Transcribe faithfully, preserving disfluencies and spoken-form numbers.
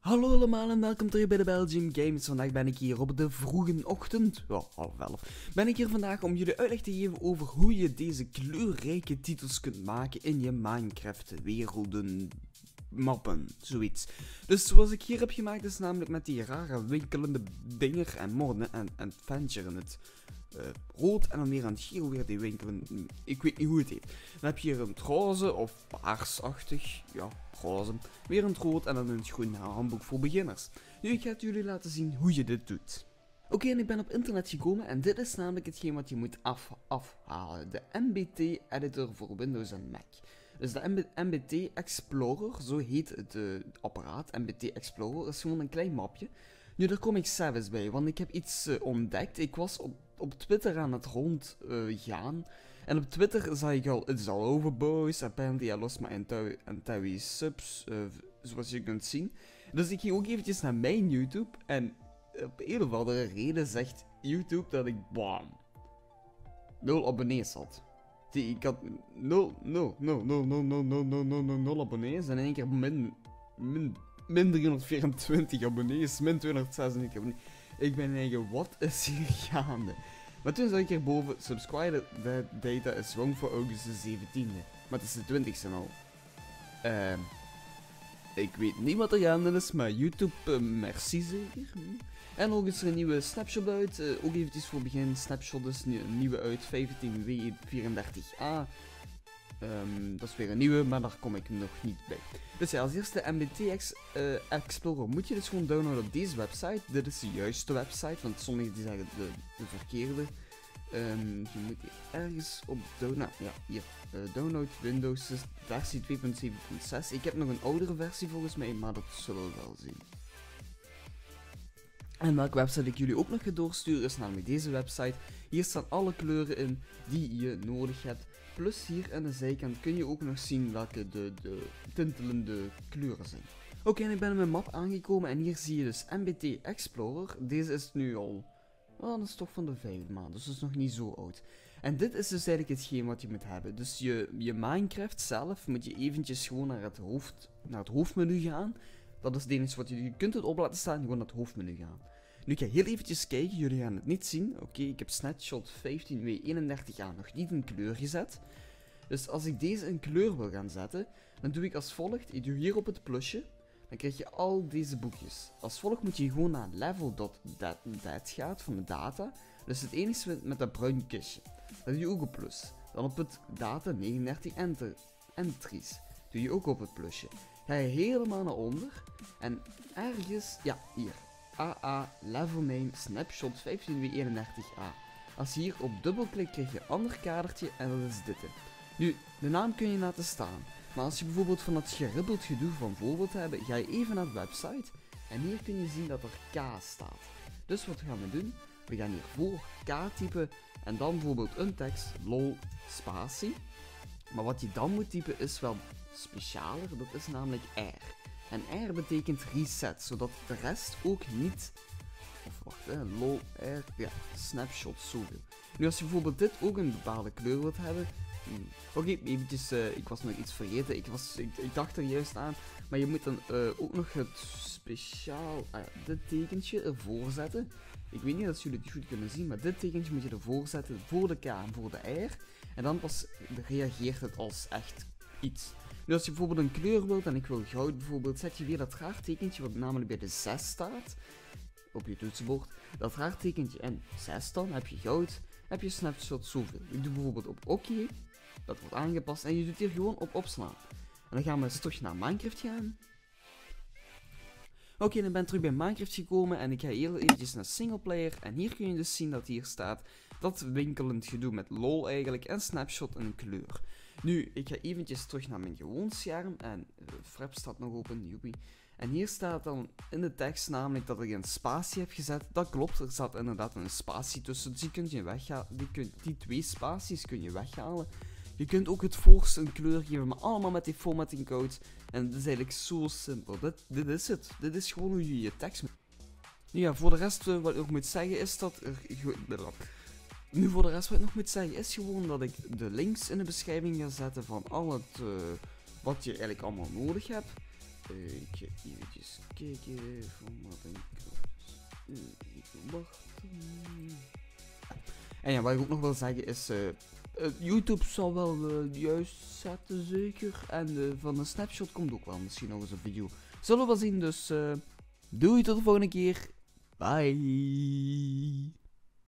Hallo allemaal en welkom terug bij de Belgium Games. Vandaag ben ik hier op de vroege ochtend, ja, half elf, ben ik hier vandaag om jullie uitleg te geven over hoe je deze kleurrijke titels kunt maken in je Minecraft werelden, mappen, zoiets. Dus zoals ik hier heb gemaakt is namelijk met die rare winkelende dinger en modern en adventure in het uh, rood en dan weer aan het geel weer die winkelen, ik weet niet hoe het heet. Dan heb je hier een roze of paarsachtig, ja, roze, weer een rood en dan een groen handboek voor beginners. Nu, ik ga het jullie laten zien hoe je dit doet. Oké, okay, en ik ben op internet gekomen en dit is namelijk hetgeen wat je moet af afhalen. De M B T editor voor Windows en Mac. Dus de M B T Explorer, zo heet het uh, apparaat, M B T Explorer, is gewoon een klein mapje. Nu, daar kom ik zelfs bij, want ik heb iets uh, ontdekt. Ik was op, op Twitter aan het rondgaan. Uh, en op Twitter zag ik al, it's all over boys, apparently I lost my entire subs, uh, zoals je kunt zien. Dus ik ging ook eventjes naar mijn YouTube en op een of andere reden zegt YouTube dat ik, bam, nul abonnees had. Ik had nul, nul, nul, nul, nul, nul, nul, nul, nul, nul, nul abonnees en in één keer min, min, min driehonderdvierentwintig abonnees, min tweehonderdzesennegentig abonnees. Ik ben eigen, wat is hier gaande? Maar toen zag ik hierboven, subscriber data is wrong voor augustus de zeventiende. Maar het is de twintigste al. Uh, ik weet niet wat er gaande is, maar YouTube, uh, merci zeker. En ook is er een nieuwe snapshot uit, uh, ook eventjes voor begin, snapshot is een nieuwe uit, vijftien W vierendertig A. Um, dat is weer een nieuwe, maar daar kom ik nog niet bij. Dus ja, als eerste M B T X, uh, Explorer moet je dus gewoon downloaden op deze website. Dit is de juiste website, want sommigen die zeggen de, de verkeerde. Um, je moet hier ergens op downloaden. Ja, hier. Uh, download Windows versie twee punt zeven punt zes. Ik heb nog een oudere versie volgens mij, maar dat zullen we wel zien. En welke website ik jullie ook nog ga doorsturen is namelijk deze website. Hier staan alle kleuren in die je nodig hebt. Plus hier aan de zijkant kun je ook nog zien welke de, de tintelende kleuren zijn. Oké, okay, en ik ben in mijn map aangekomen en hier zie je dus M B T Explorer. Deze is nu al, oh, dat is toch van de vijfde maand, dus dat is nog niet zo oud. En dit is dus eigenlijk hetgeen wat je moet hebben. Dus je, je Minecraft zelf moet je eventjes gewoon naar het, hoofd, naar het hoofdmenu gaan. Dat is het enige wat je, je kunt het op laten staan, gewoon naar het hoofdmenu gaan. Nu, ik ga heel eventjes kijken, jullie gaan het niet zien. Oké, okay, ik heb snapshot vijftien W eenendertig A nog niet in kleur gezet. Dus als ik deze in kleur wil gaan zetten, dan doe ik als volgt. Ik doe hier op het plusje, dan krijg je al deze boekjes. Als volgt moet je gewoon naar level.dat gaat van de data. Dus het enige met dat bruin kistje. Dan doe je ook op plus. Dan op het data negenendertig enter, entries. Doe je ook op het plusje. Ga je helemaal naar onder. En ergens, ja, hier. A A level name snapshot vijftien W eenendertig A. Als je hier op dubbelklikt krijg je een ander kadertje en dat is dit. Nu, de naam kun je laten staan. Maar als je bijvoorbeeld van dat geribbeld gedoe van voor wilt hebben, ga je even naar de website. En hier kun je zien dat er K staat. Dus wat gaan we doen? We gaan hier voor K typen en dan bijvoorbeeld een tekst, lol, spatie. Maar wat je dan moet typen is wel specialer, dat is namelijk R. En R betekent reset, zodat de rest ook niet, of wacht, hè, lol, R, ja, snapshot, zoveel. Nu als je bijvoorbeeld dit ook een bepaalde kleur wilt hebben, hmm, oké, okay, eventjes, uh, ik was nog iets vergeten, ik, was, ik, ik dacht er juist aan, maar je moet dan uh, ook nog het speciaal, ah ja, dit tekentje ervoor zetten. Ik weet niet of jullie het goed kunnen zien, maar dit tekentje moet je ervoor zetten, voor de K en voor de R, en dan pas reageert het als echt iets. Nu als je bijvoorbeeld een kleur wilt en ik wil goud bijvoorbeeld, zet je weer dat raartekentje wat namelijk bij de zes staat, op je toetsenbord, dat raartekentje en zes dan, heb je goud, heb je snapshot zoveel. Ik doe bijvoorbeeld op oké, dat wordt aangepast en je doet hier gewoon op opslaan. En dan gaan we eens terug naar Minecraft gaan. Oké, okay, dan ben ik terug bij Minecraft gekomen en ik ga heel eventjes naar singleplayer en hier kun je dus zien dat hier staat dat winkelend gedoe met lol eigenlijk en snapshot en kleur. Nu, ik ga eventjes terug naar mijn gewoon scherm en uh, Frap staat nog open, joepie. En hier staat dan in de tekst namelijk dat ik een spatie heb gezet. Dat klopt, er staat inderdaad een spatie tussen, dus die, kun je weghalen, die, kun, die twee spaties kun je weghalen. Je kunt ook het voorste een kleur geven, maar allemaal met die formatting code. En het is eigenlijk zo simpel. Dit, dit is het. Dit is gewoon hoe je je tekst moet. Nu ja, voor de rest uh, wat ik nog moet zeggen is dat er... Nu voor de rest wat ik nog moet zeggen is gewoon dat ik de links in de beschrijving ga zetten van al het uh, wat je eigenlijk allemaal nodig hebt. Ik ga eventjes kijken van wat ik nog wachten. En ja, wat ik ook nog wil zeggen is, uh, uh, YouTube zal wel uh, juist zetten zeker. En uh, van de snapshot komt ook wel misschien nog eens een video. Zullen we wel zien, dus uh, doei tot de volgende keer. Bye.